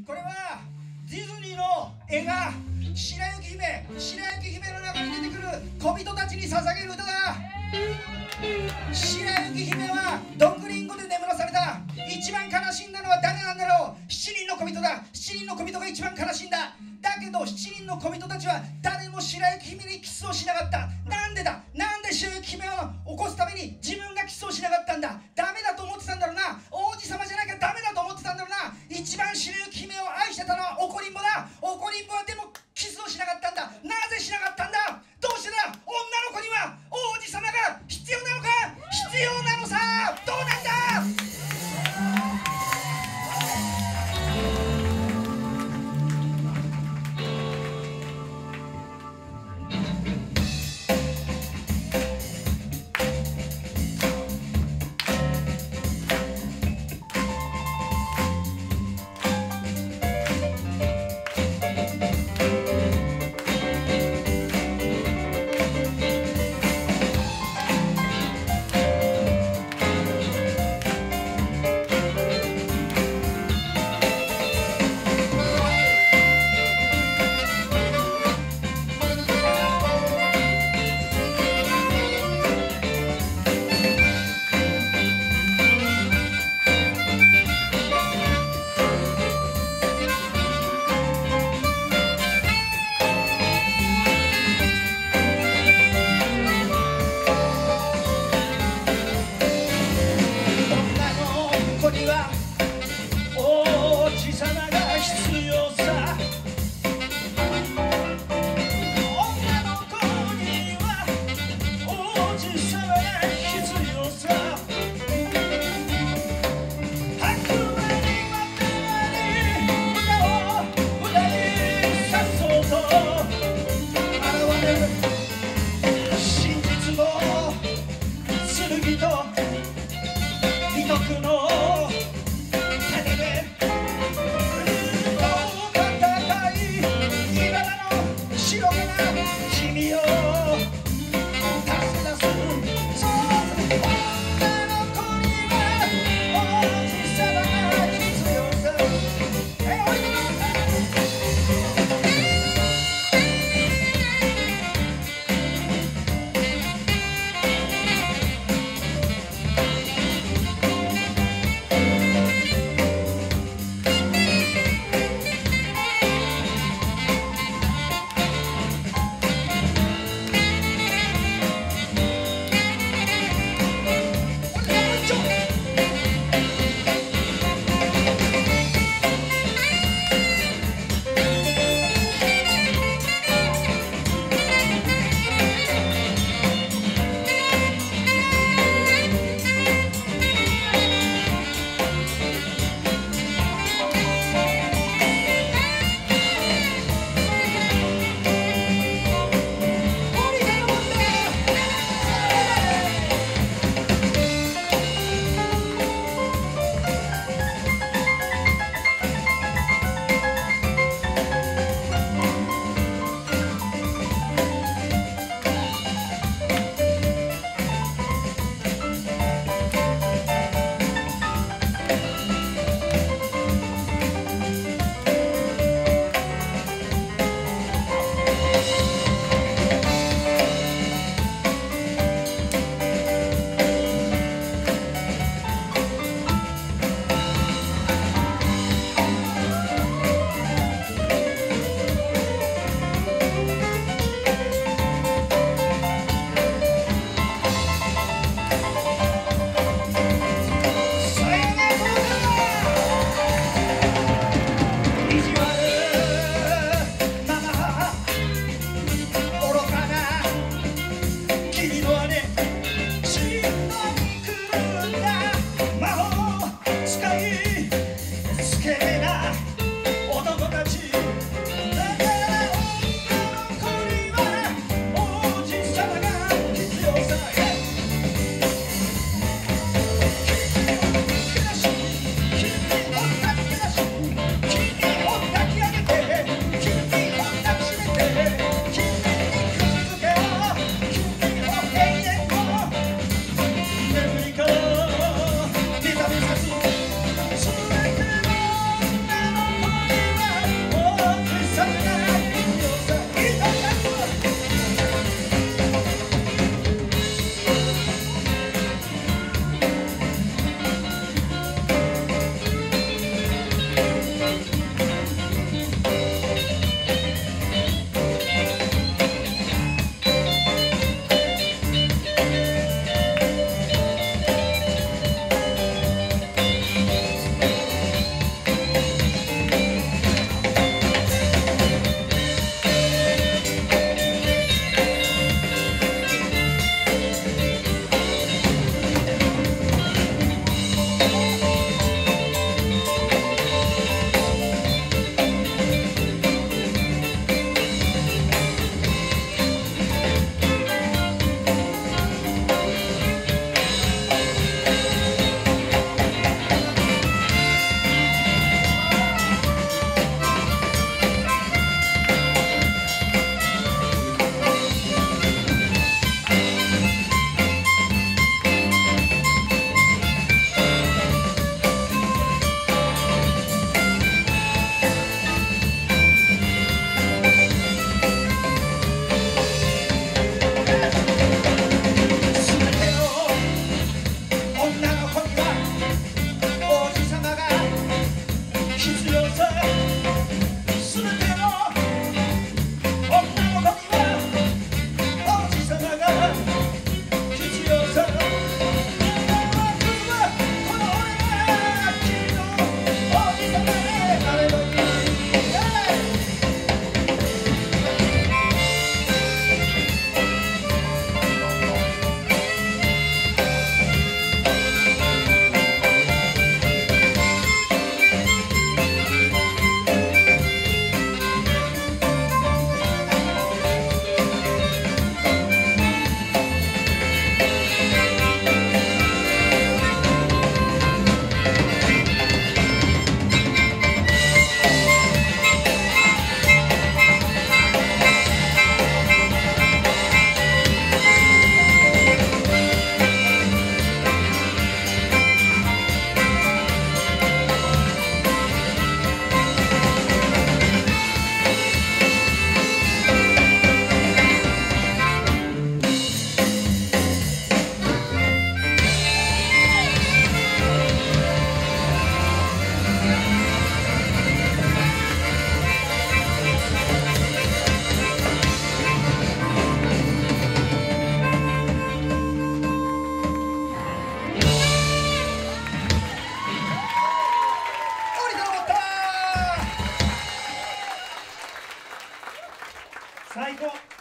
これはディズニーの映画「白雪姫」の中に出てくる小人たちに捧げる歌だ。白雪姫は毒リンゴで眠らされた。一番悲しんだのは誰なんだろう。7人の小人だ。7人の小人が一番悲しんだ。だけど7人の小人たちは誰も白雪姫にキスをしなかった。なんでだ。なんで白雪姫を起こすために自分がキスをしなかったんだ。ダメだと思ってたんだろうな。王子様じゃなきゃダメだと思ってたんだろうな。一番白雪姫を愛してたのは怒りんぼだ。怒りんぼはでもキスをしなかったんだ。なぜしなかったんだ。どうしてだ。女の子には王子様が必要なのか。必要なのさ。どうなんだ。 必要さ全ての女の子には王子様が必要さこの俺が君の王子様であればいい最高。